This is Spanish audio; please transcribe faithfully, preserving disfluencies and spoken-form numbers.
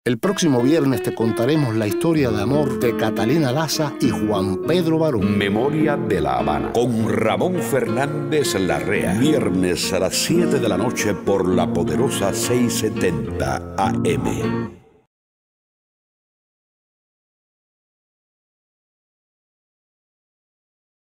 El próximo viernes te contaremos la historia de amor de Catalina Laza y Juan Pedro Barón. Memoria de La Habana, con Ramón Fernández Larrea. Viernes a las siete de la noche por la poderosa seiscientos setenta A M.